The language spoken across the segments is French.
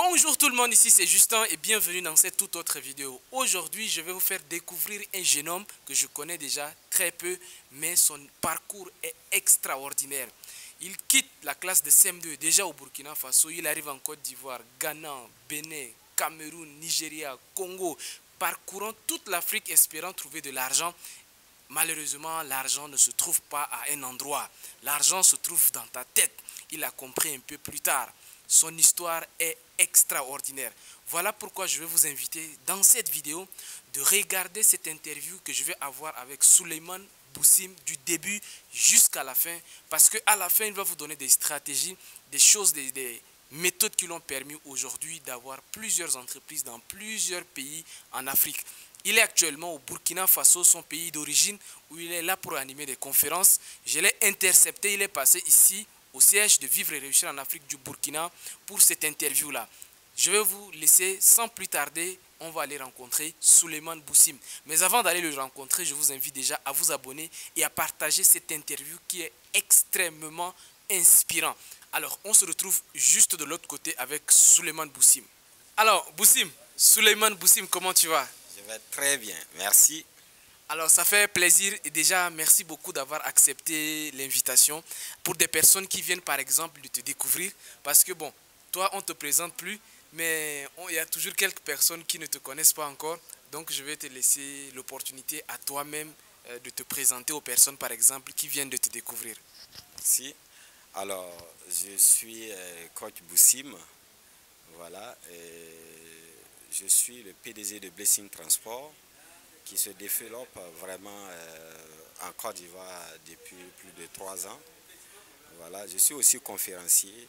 Bonjour tout le monde, ici c'est Justin et bienvenue dans cette toute autre vidéo. Aujourd'hui, je vais vous faire découvrir un jeune homme que je connais déjà très peu, mais son parcours est extraordinaire. Il quitte la classe de CM2 déjà au Burkina Faso, il arrive en Côte d'Ivoire, Ghana, Bénin, Cameroun, Nigeria, Congo, parcourant toute l'Afrique espérant trouver de l'argent. Malheureusement, l'argent ne se trouve pas à un endroit. L'argent se trouve dans ta tête. Il a compris un peu plus tard. Son histoire est extraordinaire. Voilà pourquoi je vais vous inviter dans cette vidéo de regarder cette interview que je vais avoir avec Souleymane Boussim du début jusqu'à la fin. Parce qu'à la fin, il va vous donner des stratégies, des choses, des méthodes qui l'ont permis aujourd'hui d'avoir plusieurs entreprises dans plusieurs pays en Afrique. Il est actuellement au Burkina Faso, son pays d'origine, où il est là pour animer des conférences. Je l'ai intercepté, il est passé ici au siège de Vivre et Réussir en Afrique du Burkina pour cette interview-là. Je vais vous laisser sans plus tarder, on va aller rencontrer Souleymane Boussim. Mais avant d'aller le rencontrer, je vous invite déjà à vous abonner et à partager cette interview qui est extrêmement inspirant. Alors, on se retrouve juste de l'autre côté avec Souleymane Boussim. Alors, Boussim, Souleymane Boussim, comment tu vas? Je vais très bien, merci. Alors ça fait plaisir et déjà merci beaucoup d'avoir accepté l'invitation pour des personnes qui viennent par exemple de te découvrir parce que bon, toi on ne te présente plus mais il y a toujours quelques personnes qui ne te connaissent pas encore, donc je vais te laisser l'opportunité à toi-même de te présenter aux personnes par exemple qui viennent de te découvrir. Merci. Alors, je suis coach Boussim, voilà, et je suis le PDG de Blessing Transport qui se développe vraiment en Côte d'Ivoire depuis plus de 3 ans. Voilà, je suis aussi conférencier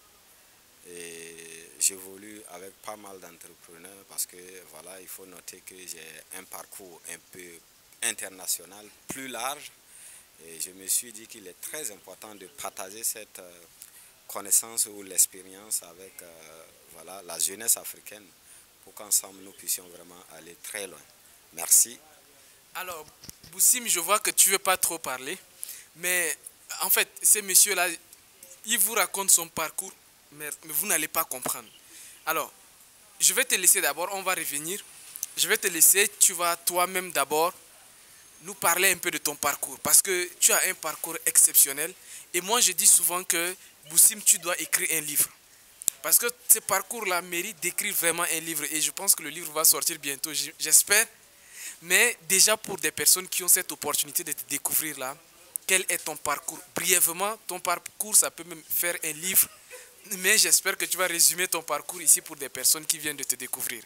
et j'évolue avec pas mal d'entrepreneurs parce que voilà, il faut noter que j'ai un parcours un peu international, plus large. Et je me suis dit qu'il est très important de partager cette connaissance ou l'expérience avec voilà, la jeunesse africaine pour qu'ensemble nous puissions vraiment aller très loin. Merci. Alors Boussim, je vois que tu ne veux pas trop parler, mais en fait ces messieurs-là, ils vous racontent son parcours, mais vous n'allez pas comprendre. Alors, je vais te laisser d'abord, on va revenir. Je vais te laisser, tu vas toi-même d'abord nous parler un peu de ton parcours. Parce que tu as un parcours exceptionnel. Et moi, je dis souvent que, Boussim, tu dois écrire un livre. Parce que ce parcours-là mérite d'écrire vraiment un livre. Et je pense que le livre va sortir bientôt, j'espère. Mais déjà pour des personnes qui ont cette opportunité de te découvrir là, quel est ton parcours? Brièvement, ton parcours, ça peut même faire un livre. Mais j'espère que tu vas résumer ton parcours ici pour des personnes qui viennent de te découvrir.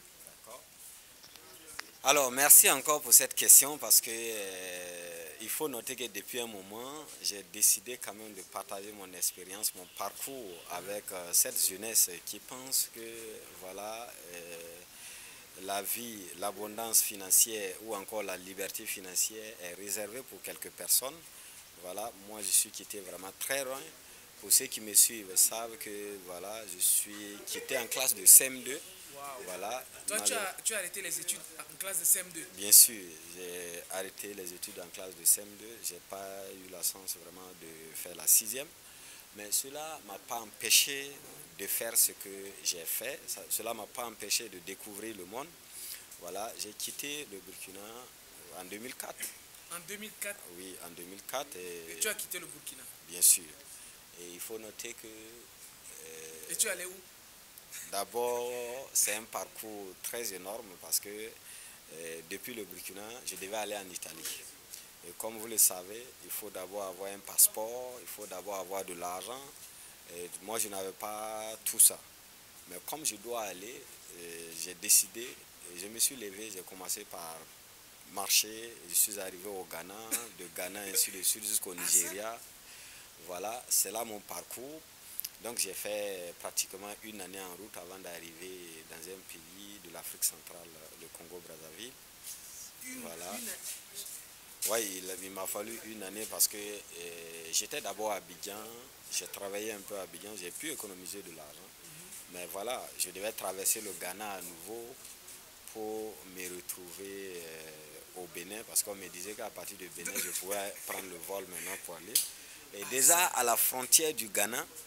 Alors, merci encore pour cette question parce que il faut noter que depuis un moment, j'ai décidé quand même de partager mon expérience, mon parcours avec cette jeunesse qui pense que voilà, la vie, l'abondance financière ou encore la liberté financière est réservée pour quelques personnes. Voilà, moi je suis quitté vraiment très loin. Pour ceux qui me suivent savent que voilà, je suis quitté en classe de CM2. Wow. Voilà. Toi, tu as arrêté les études en classe de CM2? Bien sûr, j'ai arrêté les études en classe de CM2. Je n'ai pas eu la chance vraiment de faire la sixième. Mais cela ne m'a pas empêché de faire ce que j'ai fait. Cela ne m'a pas empêché de découvrir le monde. Voilà, j'ai quitté le Burkina en 2004. En 2004? Oui, en 2004. Et tu as quitté le Burkina? Bien sûr. Et il faut noter que... et tu es allé où? D'abord, c'est un parcours très énorme parce que depuis le Burkina, je devais aller en Italie. Et comme vous le savez, il faut d'abord avoir un passeport, il faut d'abord avoir de l'argent. Moi, je n'avais pas tout ça. Mais comme je dois aller, j'ai décidé, je me suis levé, j'ai commencé par marcher, je suis arrivé au Ghana, de Ghana ainsi de suite jusqu'au Nigeria. Voilà, c'est là mon parcours. Donc j'ai fait pratiquement une année en route avant d'arriver dans un pays de l'Afrique centrale, le Congo-Brazzaville. Voilà. Oui, il m'a fallu une année parce que j'étais d'abord à Abidjan, j'ai travaillé un peu à Abidjan, j'ai pu économiser de l'argent. Mais voilà, je devais traverser le Ghana à nouveau pour me retrouver au Bénin parce qu'on me disait qu'à partir de Bénin, je pouvais prendre le vol maintenant pour aller. Et déjà à la frontière du Ghana,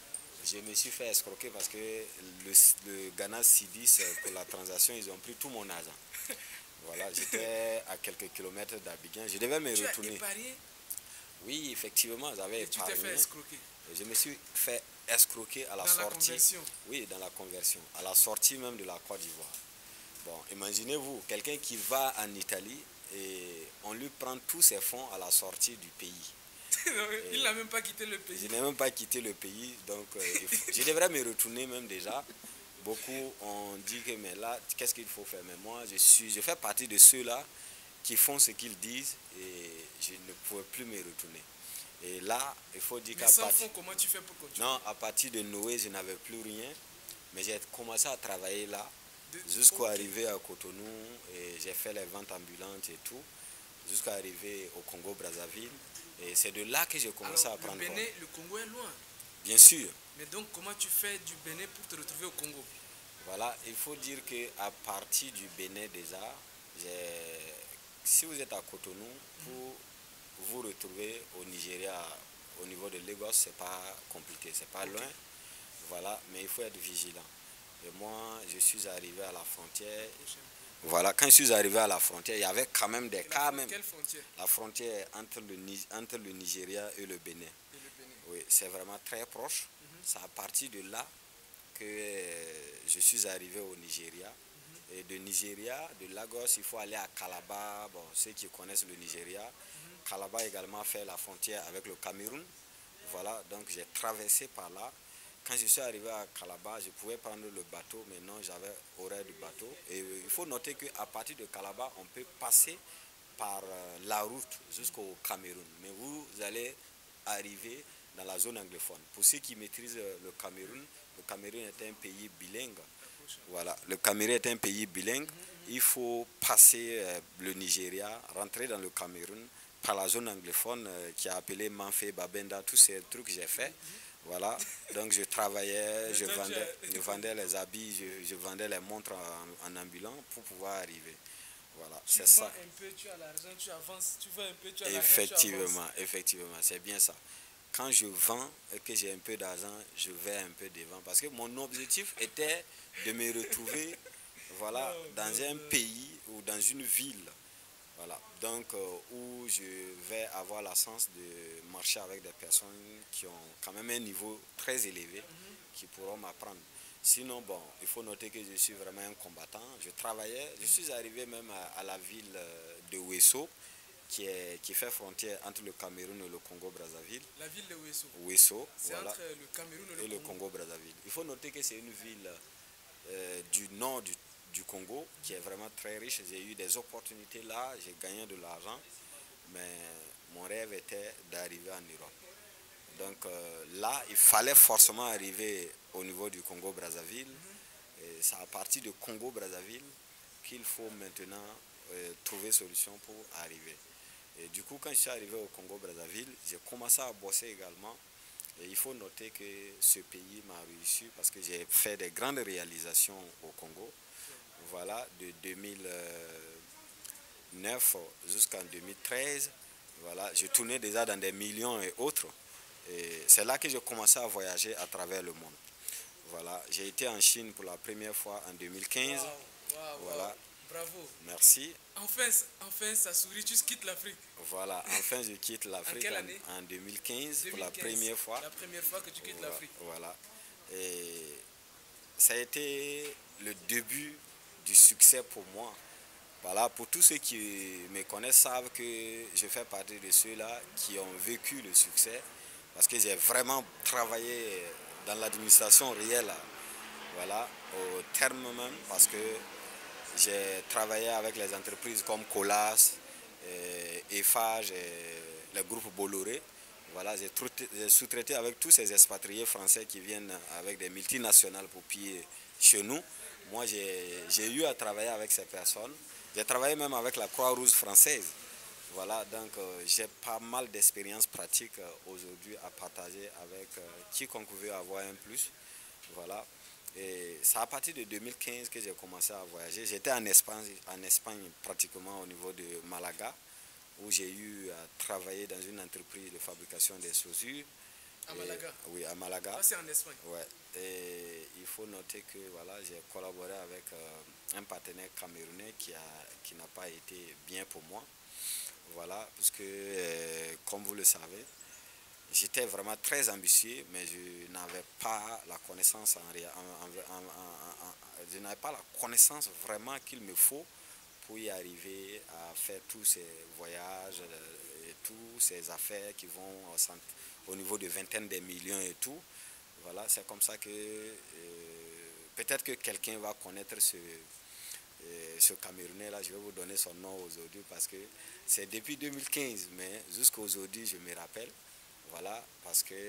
Je me suis fait escroquer parce que le Ghana Cedis, pour la transaction, ils ont pris tout mon argent. Voilà, j'étais à quelques kilomètres d'Abidjan. Je devais me retourner. Tu as épargné? Oui, effectivement, j'avais épargné. Tu t'es fait escroquer? Je me suis fait escroquer à la sortie. Dans la conversion? Oui, dans la conversion. À la sortie même de la Côte d'Ivoire. Bon, imaginez-vous, quelqu'un qui va en Italie et on lui prend tous ses fonds à la sortie du pays. Il n'a même pas quitté le pays. Je n'ai même pas quitté le pays, donc je devrais me retourner même déjà. Beaucoup ont dit que mais là, qu'est-ce qu'il faut faire? Mais moi, je fais partie de ceux-là qui font ce qu'ils disent et je ne pouvais plus me retourner. Et là, il faut dire qu'à partir... comment tu fais pour continuer? Non, à partir de Noé, je n'avais plus rien, mais j'ai commencé à travailler là, jusqu'à arriver à Cotonou, et j'ai fait les ventes ambulantes et tout, jusqu'à arriver au Congo-Brazzaville. Et c'est de là que j'ai commencé à prendre. Le Bénin, le Congo est loin. Bien sûr. Mais donc, comment tu fais du Bénin pour te retrouver au Congo? Voilà, il faut dire qu'à partir du Bénin déjà, si vous êtes à Cotonou, pour vous retrouver au Nigeria, au niveau de Lagos, c'est pas compliqué, c'est pas loin. Voilà, mais il faut être vigilant. Et moi, je suis arrivé à la frontière. Voilà, quand je suis arrivé à la frontière, il y avait quand même des cas même. Quelle frontière? La frontière entre le Nigeria et le Bénin. Oui, c'est vraiment très proche. C'est à partir de là que je suis arrivé au Nigeria. Et de Nigeria, de Lagos, il faut aller à Calabar. Bon, ceux qui connaissent le Nigeria, Calabar également fait la frontière avec le Cameroun. Voilà, donc j'ai traversé par là. Quand je suis arrivé à Calabar, je pouvais prendre le bateau, mais non, j'avais horaire du bateau. Et il faut noter qu'à partir de Calabar, on peut passer par la route jusqu'au Cameroun. Mais vous allez arriver dans la zone anglophone. Pour ceux qui maîtrisent le Cameroun est un pays bilingue. Voilà, le Cameroun est un pays bilingue. Il faut passer le Nigeria, rentrer dans le Cameroun par la zone anglophone qui est appelée Manfé, Babenda, tous ces trucs que j'ai fait. Voilà, donc je travaillais, je vendais les habits, je vendais les montres en ambulant pour pouvoir arriver. Voilà, c'est ça. Tu vends un peu, tu as l'argent, tu avances, tu vends un peu, tu as l'argent, Effectivement, effectivement, c'est bien ça. Quand je vends et que j'ai un peu d'argent, je vais un peu devant. Parce que mon objectif était de me retrouver voilà, dans un pays ou dans une ville. Voilà, donc où je vais avoir la chance de marcher avec des personnes qui ont quand même un niveau très élevé, qui pourront m'apprendre. Sinon, bon, il faut noter que je suis vraiment un combattant. Je travaillais, je suis arrivé même à la ville de Ouesso, qui fait frontière entre le Cameroun et le Congo-Brazzaville. La ville de Ouesso. Ouesso, c'est voilà, entre le Cameroun et le Congo-Brazzaville. Il faut noter que c'est une ville du nord du Congo, qui est vraiment très riche. J'ai eu des opportunités là, j'ai gagné de l'argent, mais mon rêve était d'arriver en Europe. Donc là, il fallait forcément arriver au niveau du Congo-Brazzaville. Et c'est à partir de Congo-Brazzaville qu'il faut maintenant trouver solution pour arriver. Et du coup, quand je suis arrivé au Congo-Brazzaville, j'ai commencé à bosser également. Et il faut noter que ce pays m'a réussi parce que j'ai fait des grandes réalisations au Congo. Voilà, de 2009 jusqu'en 2013. Voilà, je tournais déjà dans des millions et autres. Et c'est là que j'ai commencé à voyager à travers le monde. Voilà, j'ai été en Chine pour la première fois en 2015. Voilà. Bravo. Merci. Enfin, ça sourit, tu quittes l'Afrique. Voilà, enfin je quitte l'Afrique. En quelle année? En 2015, pour la première fois. La première fois que tu quittes l'Afrique. Voilà. Et ça a été le début du succès pour moi. Voilà, pour tous ceux qui me connaissent savent que je fais partie de ceux-là qui ont vécu le succès. Parce que j'ai vraiment travaillé dans l'administration réelle. Voilà, au terme même, parce que j'ai travaillé avec les entreprises comme Colas, Eiffage, le groupe Bolloré. Voilà, j'ai sous-traité avec tous ces expatriés français qui viennent avec des multinationales pour piller chez nous. Moi, j'ai eu à travailler avec ces personnes. J'ai travaillé même avec la Croix-Rouge française. Voilà, donc j'ai pas mal d'expériences pratiques aujourd'hui à partager avec quiconque veut avoir un plus. Voilà. Et c'est à partir de 2015 que j'ai commencé à voyager. J'étais en Espagne pratiquement au niveau de Malaga, où j'ai eu à travailler dans une entreprise de fabrication des chaussures. À Malaga. Oui, à Malaga. C'est en Espagne. Ouais. Et il faut noter que voilà, j'ai collaboré avec un partenaire camerounais qui n'a pas été bien pour moi. Voilà, puisque comme vous le savez, j'étais vraiment très ambitieux, mais je n'avais pas la connaissance je n'avais pas la connaissance vraiment qu'il me faut pour y arriver à faire tous ces voyages et tous ces affaires qui vont au niveau de vingtaine de millions et tout. Voilà, c'est comme ça que peut-être que quelqu'un va connaître ce Camerounais-là. Je vais vous donner son nom aujourd'hui parce que c'est depuis 2015, mais jusqu'à aujourd'hui, je me rappelle. Voilà, parce que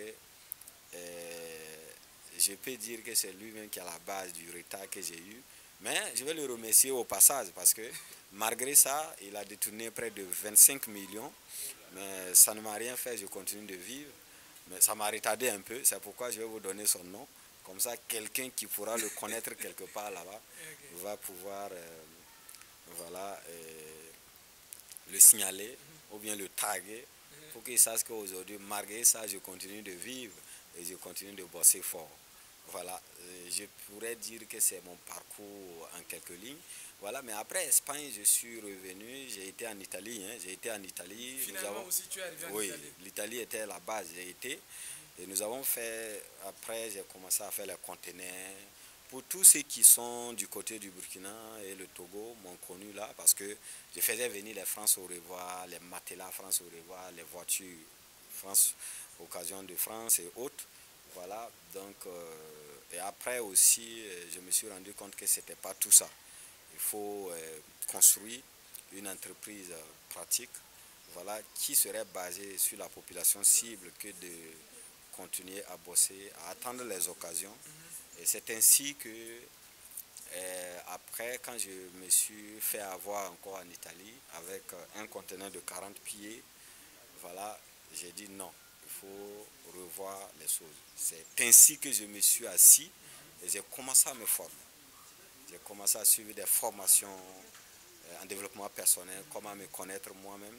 je peux dire que c'est lui-même qui est à la base du retard que j'ai eu. Mais je vais le remercier au passage parce que malgré ça, il a détourné près de 25 millions. Mais ça ne m'a rien fait, je continue de vivre. Mais ça m'a retardé un peu, c'est pourquoi je vais vous donner son nom. Comme ça, quelqu'un qui pourra le connaître quelque part là-bas va pouvoir voilà, le signaler ou bien le taguer pour qu'il sache qu'aujourd'hui, malgré ça, je continue de vivre et je continue de bosser fort. Voilà, je pourrais dire que c'est mon parcours en quelques lignes. Voilà, mais après Espagne, je suis revenu, j'ai été en Italie. J'ai été en Italie. Finalement aussi, tu es arrivé en Italie. Oui, l'Italie était la base, j'ai été. Et nous avons fait, après j'ai commencé à faire les conteneurs. Pour tous ceux qui sont du côté du Burkina et le Togo m'ont connu là parce que je faisais venir les France au revoir, les matelas France au revoir, les voitures France, occasion de France et autres. Voilà, donc, et après aussi, je me suis rendu compte que ce n'était pas tout ça. Il faut construire une entreprise pratique, voilà, qui serait basée sur la population cible que de continuer à bosser, à attendre les occasions. Et c'est ainsi que, après, quand je me suis fait avoir encore en Italie, avec un conteneur de 40 pieds, voilà, j'ai dit non, il faut revoir les choses. C'est ainsi que je me suis assis et j'ai commencé à me former. J'ai commencé à suivre des formations en développement personnel, comment me connaître moi-même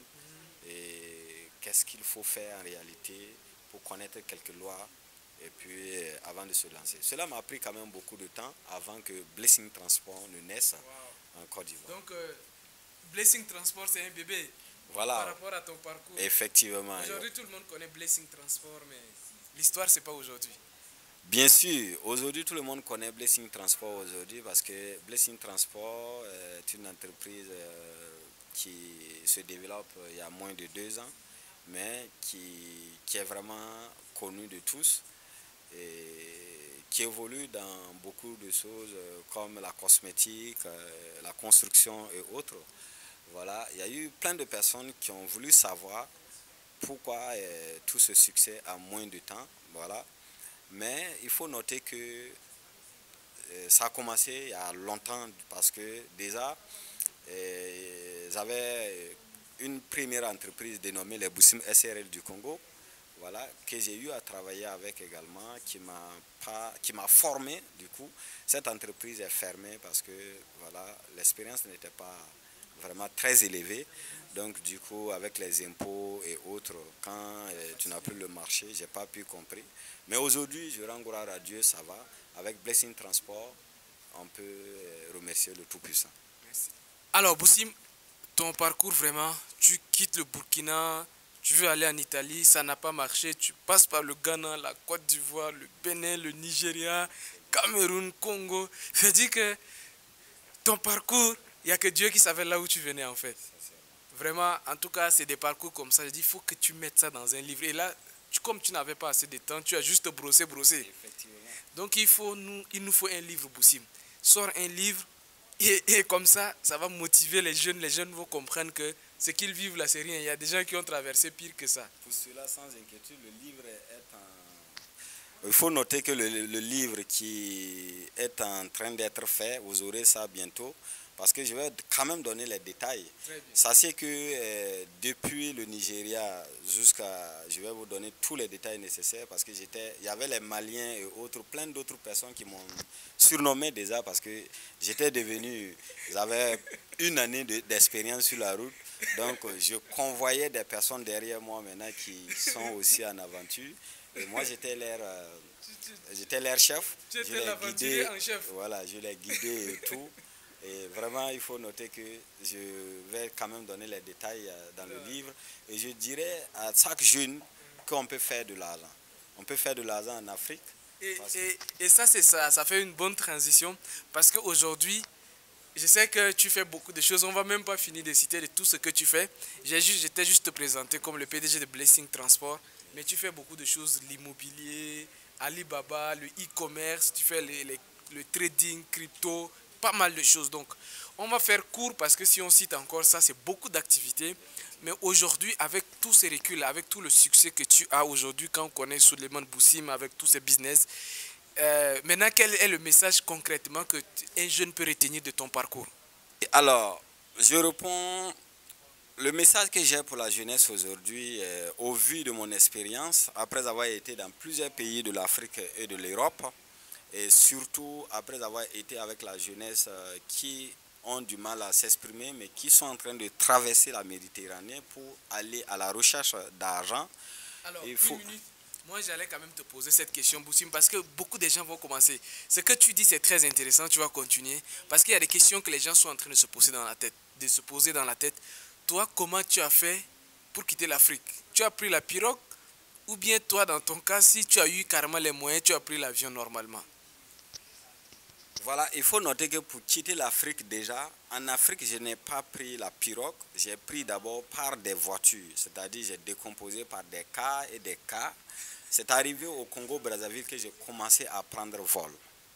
et qu'est-ce qu'il faut faire en réalité pour connaître quelques lois et puis avant de se lancer. Cela m'a pris quand même beaucoup de temps avant que Blessing Transport ne naisse en Côte d'Ivoire. Donc, Blessing Transport, c'est un bébé. Voilà. Par rapport à ton parcours. Effectivement. Aujourd'hui, tout le monde connaît Blessing Transport, mais l'histoire, c'est pas aujourd'hui. Bien sûr, aujourd'hui, tout le monde connaît Blessing Transport aujourd'hui parce que Blessing Transport est une entreprise qui se développe il y a moins de 2 ans, mais qui est vraiment connue de tous et qui évolue dans beaucoup de choses comme la cosmétique, la construction et autres. Voilà, il y a eu plein de personnes qui ont voulu savoir pourquoi tout ce succès en moins de temps. Voilà. Mais il faut noter que ça a commencé il y a longtemps parce que déjà, j'avais une première entreprise dénommée les Boussim SRL du Congo, voilà, que j'ai eu à travailler avec également, qui m'a formé du coup. Cette entreprise est fermée parce que voilà, l'expérience n'était pas vraiment très élevée. Donc du coup, avec les impôts et autres, quand tu n'as plus le marché, je n'ai pas pu comprendre. Mais aujourd'hui, je rends gloire à Dieu, ça va. Avec Blessing Transport, on peut remercier le Tout-Puissant. Merci. Alors Boussim, ton parcours vraiment, tu quittes le Burkina, tu veux aller en Italie, ça n'a pas marché, tu passes par le Ghana, la Côte d'Ivoire, le Bénin, le Nigeria, Cameroun, Congo. Ça dit que ton parcours, il n'y a que Dieu qui savait là où tu venais en fait. Vraiment, en tout cas, c'est des parcours comme ça. Je dis, il faut que tu mettes ça dans un livre. Et là, comme tu n'avais pas assez de temps, tu as juste brossé. Donc, il nous faut un livre, Boussim. Sors un livre et comme ça va motiver les jeunes. Les jeunes vont comprendre que ce qu'ils vivent là, c'est rien. Il y a des gens qui ont traversé pire que ça. Pour cela, sans inquiétude, le livre est en... Il faut noter que le livre qui est en train d'être fait, vous aurez ça bientôt. Parce que je vais quand même donner les détails. Sachez que depuis le Nigeria jusqu'à... Je vais vous donner tous les détails nécessaires parce que il y avait les Maliens et autres, plein d'autres personnes qui m'ont surnommé déjà parce que j'étais devenu... J'avais une année d'expérience sur la route. Donc je convoyais des personnes derrière moi maintenant qui sont aussi en aventure. Et moi, j'étais leur chef. Tu étais l'aventurier en chef. Voilà, je l'ai guidé et tout. Et vraiment, il faut noter que je vais quand même donner les détails dans le livre. Et je dirais à chaque jeune qu'on peut faire de l'argent. On peut faire de l'argent en Afrique. Et ça, c'est ça. Ça fait une bonne transition. Parce qu'aujourd'hui, je sais que tu fais beaucoup de choses. On ne va même pas finir de citer de tout ce que tu fais. J'étais juste te présenté comme le PDG de Blessing Transport. Mais tu fais beaucoup de choses. L'immobilier, Alibaba, le e-commerce. Tu fais le trading, crypto. Pas mal de choses. Donc, on va faire court parce que si on cite encore ça, c'est beaucoup d'activités. Mais aujourd'hui, avec tous ces reculs, avec tout le succès que tu as aujourd'hui, quand on connaît Souleymane Boussim avec tous ses business, maintenant, quel est le message concrètement que un jeune peut retenir de ton parcours? Alors, je réponds, le message que j'ai pour la jeunesse aujourd'hui, au vu de mon expérience, après avoir été dans plusieurs pays de l'Afrique et de l'Europe, et surtout après avoir été avec la jeunesse qui ont du mal à s'exprimer, mais qui sont en train de traverser la Méditerranée pour aller à la recherche d'argent. Alors, une minute. Moi, j'allais quand même te poser cette question, Boussim, parce que beaucoup de gens vont commencer. Ce que tu dis, c'est très intéressant, tu vas continuer. Parce qu'il y a des questions que les gens sont en train de se poser dans la tête. Toi, comment tu as fait pour quitter l'Afrique? Tu as pris la pirogue? Ou bien toi, dans ton cas, si tu as eu carrément les moyens, tu as pris l'avion normalement? Voilà, il faut noter que pour quitter l'Afrique déjà, en Afrique, je n'ai pas pris la pirogue. J'ai pris d'abord par des voitures, c'est-à-dire j'ai décomposé par des cars et des cars. C'est arrivé au Congo-Brazzaville que j'ai commencé à prendre vol.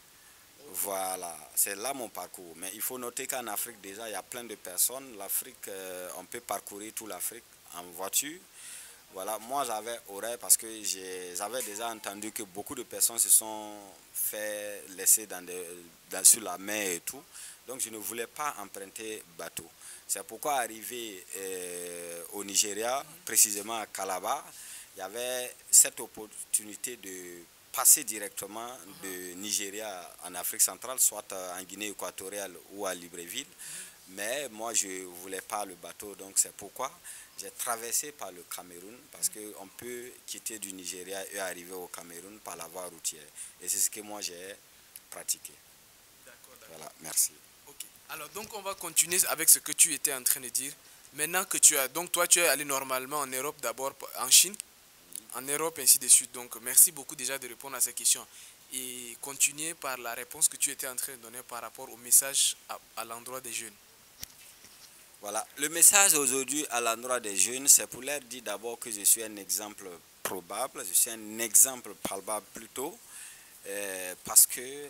Voilà, c'est là mon parcours. Mais il faut noter qu'en Afrique déjà, il y a plein de personnes. L'Afrique, on peut parcourir toute l'Afrique en voiture. Voilà, moi j'avais horreur parce que j'avais déjà entendu que beaucoup de personnes se sont fait laisser sur la mer et tout. Donc je ne voulais pas emprunter bateau. C'est pourquoi arrivé au Nigeria, précisément à Calabar, il y avait cette opportunité de passer directement de Nigeria en Afrique centrale, soit en Guinée équatoriale ou à Libreville. Mais moi je ne voulais pas le bateau, donc c'est pourquoi j'ai traversé par le Cameroun, parce qu'on peut quitter du Nigeria et arriver au Cameroun par la voie routière. Et c'est ce que moi j'ai pratiqué. D'accord. Voilà, merci. Ok. Alors donc on va continuer avec ce que tu étais en train de dire. Maintenant que toi tu es allé normalement en Europe d'abord, en Chine, en Europe ainsi de suite. Donc merci beaucoup déjà de répondre à ces questions. Et continuer par la réponse que tu étais en train de donner par rapport au message à l'endroit des jeunes. Voilà, le message aujourd'hui à l'endroit des jeunes, c'est pour leur dire d'abord que je suis un exemple probable, je suis un exemple palpable plutôt, parce que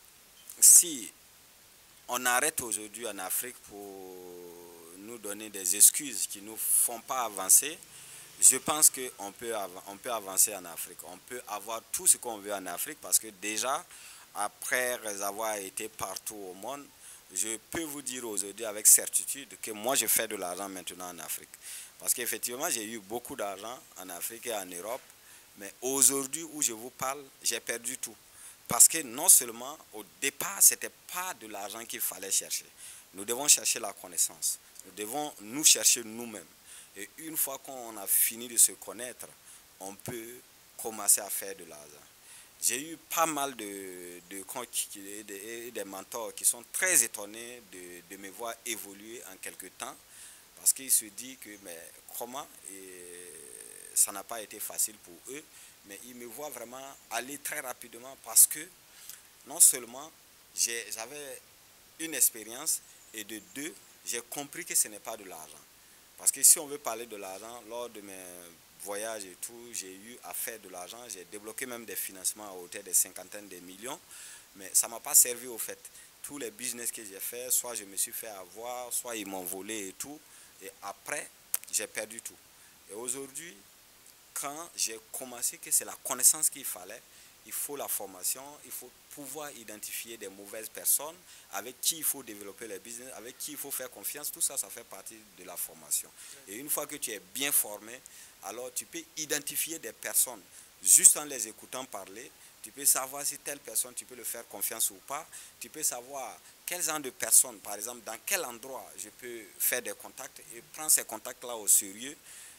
si on arrête aujourd'hui en Afrique pour nous donner des excuses qui ne nous font pas avancer, je pense qu'on peut avancer en Afrique. On peut avoir tout ce qu'on veut en Afrique parce que déjà, après avoir été partout au monde, je peux vous dire aujourd'hui avec certitude que moi je fais de l'argent maintenant en Afrique. Parce qu'effectivement j'ai eu beaucoup d'argent en Afrique et en Europe, mais aujourd'hui où je vous parle, j'ai perdu tout. Parce que non seulement au départ, ce n'était pas de l'argent qu'il fallait chercher. Nous devons chercher la connaissance. Nous devons nous chercher nous-mêmes. Et une fois qu'on a fini de se connaître, on peut commencer à faire de l'argent. J'ai eu pas mal de mentors qui sont très étonnés de me voir évoluer en quelque temps parce qu'ils se disent que mais comment, et ça n'a pas été facile pour eux, mais ils me voient vraiment aller très rapidement parce que non seulement j'avais une expérience et de deux, j'ai compris que ce n'est pas de l'argent. Parce que si on veut parler de l'argent, lors de mes voyages et tout, j'ai eu à faire de l'argent, j'ai débloqué même des financements à hauteur de cinquantaines de millions, mais ça ne m'a pas servi au fait. Tous les business que j'ai fait, soit je me suis fait avoir, soit ils m'ont volé et tout, et après, j'ai perdu tout. Et aujourd'hui, quand j'ai commencé que c'est la connaissance qu'il fallait, il faut la formation, il faut pouvoir identifier des mauvaises personnes avec qui il faut développer les business, avec qui il faut faire confiance, tout ça, ça fait partie de la formation. Et une fois que tu es bien formé, alors tu peux identifier des personnes, juste en les écoutant parler, tu peux savoir si telle personne, tu peux le faire confiance ou pas, tu peux savoir quel genre de personnes, par exemple, dans quel endroit je peux faire des contacts et prendre ces contacts-là au sérieux.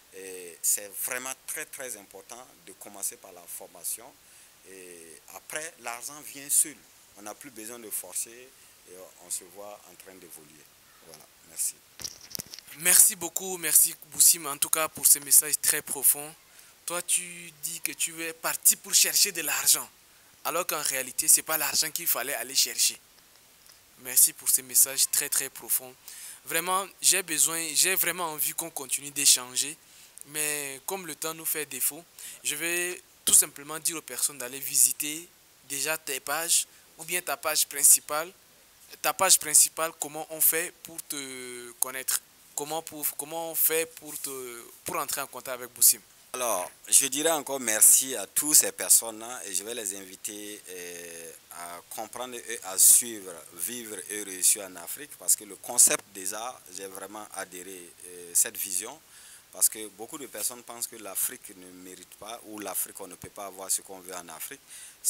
c'est vraiment très très important de commencer par la formation. Et après, l'argent vient seul. On n'a plus besoin de forcer et on se voit en train d'évoluer. Voilà, merci. Merci beaucoup, merci Boussim, en tout cas pour ce message très profond. Toi, tu dis que tu es parti pour chercher de l'argent, alors qu'en réalité, ce n'est pas l'argent qu'il fallait aller chercher. Merci pour ce message très très profond. Vraiment, j'ai vraiment envie qu'on continue d'échanger, mais comme le temps nous fait défaut, je vais tout simplement dire aux personnes d'aller visiter déjà tes pages ou bien ta page principale. Ta page principale, comment on fait pour te connaître? Comment on fait pour entrer en contact avec Boussim? Alors, je dirais encore merci à toutes ces personnes-là et je vais les inviter à comprendre et à suivre Vivre et réussir en Afrique parce que le concept déjà, j'ai vraiment adhéré à cette vision parce que beaucoup de personnes pensent que l'Afrique ne mérite pas ou l'Afrique, on ne peut pas avoir ce qu'on veut en Afrique.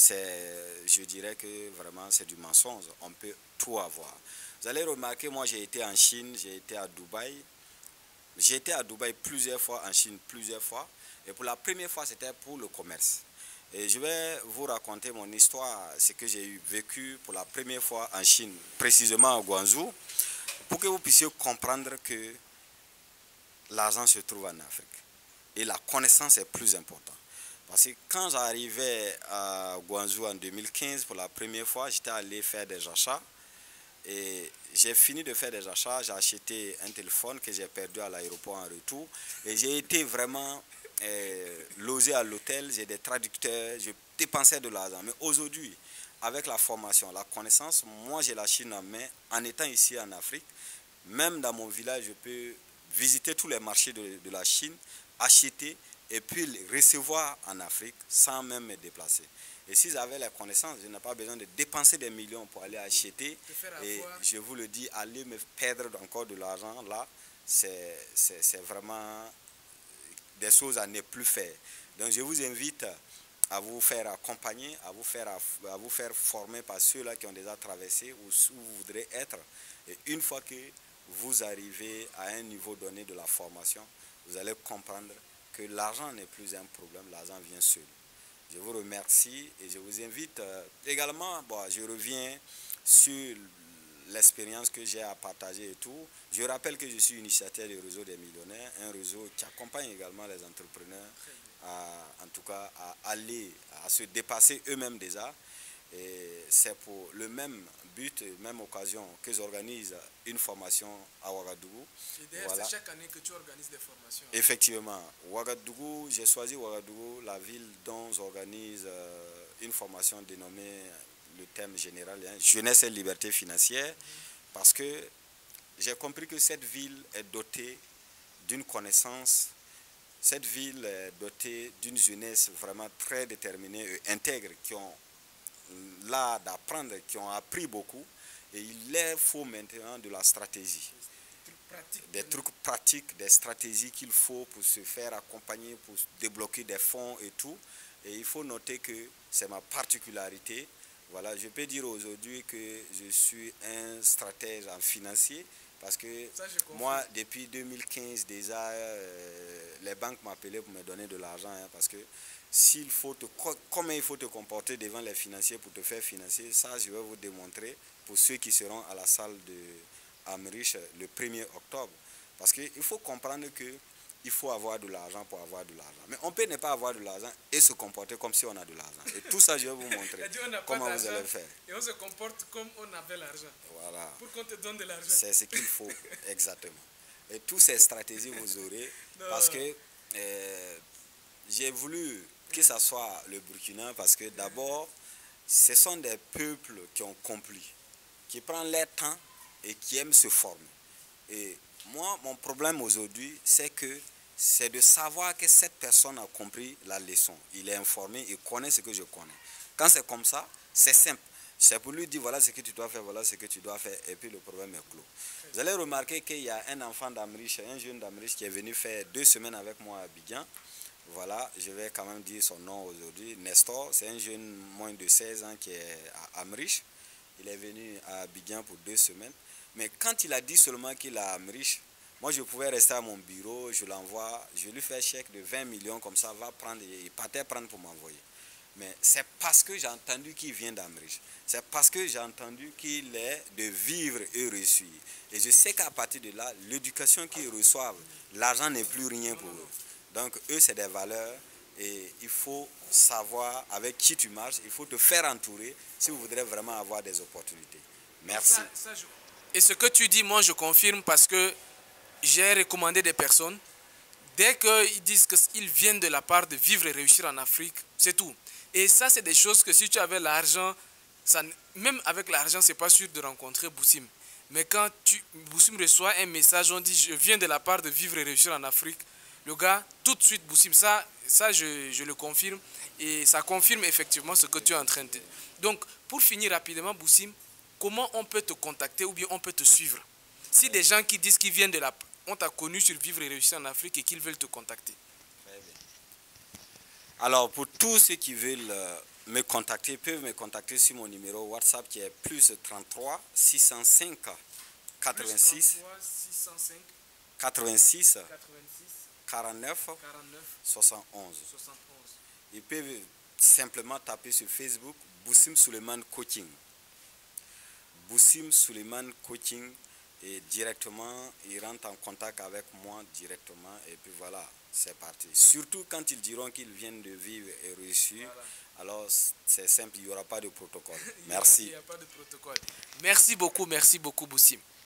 Je dirais que vraiment c'est du mensonge, on peut tout avoir. Vous allez remarquer, moi j'ai été en Chine, j'ai été à Dubaï. J'ai été à Dubaï plusieurs fois, en Chine plusieurs fois. Et pour la première fois, c'était pour le commerce. Et je vais vous raconter mon histoire, ce que j'ai vécu pour la première fois en Chine, précisément à Guangzhou, pour que vous puissiez comprendre que l'argent se trouve en Afrique. Et la connaissance est plus importante. Parce que quand j'arrivais à Guangzhou en 2015, pour la première fois, j'étais allé faire des achats. Et j'ai fini de faire des achats, j'ai acheté un téléphone que j'ai perdu à l'aéroport en retour. Et j'ai été vraiment logé à l'hôtel, j'ai des traducteurs, je dépensais de l'argent. Mais aujourd'hui, avec la formation, la connaissance, moi j'ai la Chine en main. En étant ici en Afrique, même dans mon village, je peux visiter tous les marchés de la Chine, acheter et puis les recevoir en Afrique sans même me déplacer. Et si j'avais la connaissance, je n'ai pas besoin de dépenser des millions pour aller acheter. Et je vous le dis, aller me perdre encore de l'argent là, c'est vraiment des choses à ne plus faire. Donc je vous invite à vous faire accompagner, à vous faire former par ceux-là qui ont déjà traversé ou où vous voudrez être. Et une fois que vous arrivez à un niveau donné de la formation, vous allez comprendre que l'argent n'est plus un problème, l'argent vient seul. Je vous remercie et je vous invite également, je reviens sur l'expérience que j'ai à partager et tout. Je rappelle que je suis initiateur du réseau des millionnaires, un réseau qui accompagne également les entrepreneurs en tout cas à aller, à se dépasser eux-mêmes déjà. Et c'est pour le même but, même occasion que j'organise une formation à Ouagadougou. Et d'ailleurs, c'est chaque année que tu organises des formations. Effectivement, Ouagadougou, j'ai choisi Ouagadougou, la ville dont j'organise une formation dénommée, le thème général, Jeunesse et liberté financière, parce que j'ai compris que cette ville est dotée d'une connaissance, cette ville est dotée d'une jeunesse vraiment très déterminée et intègre, qui ont l'art d'apprendre, qui ont appris beaucoup, et il leur faut maintenant de la stratégie. Des trucs pratiques, des stratégies qu'il faut pour se faire accompagner, pour débloquer des fonds et tout. Et il faut noter que c'est ma particularité. Voilà, je peux dire aujourd'hui que je suis un stratège en financier parce que moi, depuis 2015 déjà, les banques m'appelaient pour me donner de l'argent parce que comment il faut te comporter devant les financiers pour te faire financer, ça je vais vous démontrer pour ceux qui seront à la salle de Amrich le 1er octobre. Parce qu'il faut comprendre qu'il faut avoir de l'argent pour avoir de l'argent. Mais on peut ne pas avoir de l'argent et se comporter comme si on a de l'argent. Et tout ça, je vais vous montrer comment vous allez faire. Et on se comporte comme on avait l'argent. Voilà. Pour qu'on te donne de l'argent. C'est ce qu'il faut, exactement. Et toutes ces stratégies, vous aurez. Parce que j'ai voulu que ce soit le Burkina, parce que d'abord, ce sont des peuples qui ont compris, qui prennent leur temps et qui aiment se former. Et moi, mon problème aujourd'hui, c'est de savoir que cette personne a compris la leçon. Il est informé, il connaît ce que je connais. Quand c'est comme ça, c'est simple. C'est pour lui dire voilà ce que tu dois faire, voilà ce que tu dois faire, et puis le problème est clos. Vous allez remarquer qu'il y a un enfant d'Amrich, un jeune d'Amrich qui est venu faire 2 semaines avec moi à Abidjan. Voilà, je vais quand même dire son nom aujourd'hui. Nestor, c'est un jeune moins de 16 ans qui est à Amrich. Il est venu à Abidjan pour 2 semaines. Mais quand il a dit seulement qu'il est à Amrich, Moi, je pouvais rester à mon bureau, je l'envoie, je lui fais un chèque de 20 millions, comme ça, va prendre, il partait prendre pour m'envoyer. Mais c'est parce que j'ai entendu qu'il vient d'Amérique. C'est parce que j'ai entendu qu'il est de vivre et reçu. Et je sais qu'à partir de là, l'éducation qu'ils reçoivent, l'argent n'est plus rien pour eux. Donc, eux, c'est des valeurs. Et il faut savoir avec qui tu marches. Il faut te faire entourer si vous voudrez vraiment avoir des opportunités. Merci. Et ce que tu dis, moi, je confirme parce que j'ai recommandé des personnes. Dès qu'ils disent qu'ils viennent de la part de vivre et réussir en Afrique, c'est tout. Et ça, c'est des choses que si tu avais l'argent, même avec l'argent, c'est pas sûr de rencontrer Boussim. Mais quand Boussim reçoit un message, on dit je viens de la part de vivre et réussir en Afrique, le gars, tout de suite, Boussim, ça je le confirme. Et ça confirme effectivement ce que tu es en train de dire. Donc, pour finir rapidement, Boussim, comment on peut te contacter ou bien on peut te suivre? Si des gens qui disent qu'ils viennent de la... On t'a connu sur Vivre et Réussir en Afrique et qu'ils veulent te contacter. Très bien. Alors, pour tous ceux qui veulent me contacter, peuvent me contacter sur mon numéro WhatsApp qui est plus 33 605 86 86 49 71. Ils peuvent simplement taper sur Facebook Boussim Souleymane Coaching. Boussim Souleymane Coaching, et directement ils rentrent en contact avec moi directement et puis voilà, c'est parti. Surtout quand ils diront qu'ils viennent de vivre et réussir, voilà. Alors c'est simple, il n'y aura pas de protocole. Merci. Il n'y a pas de protocole. Merci beaucoup Boussim.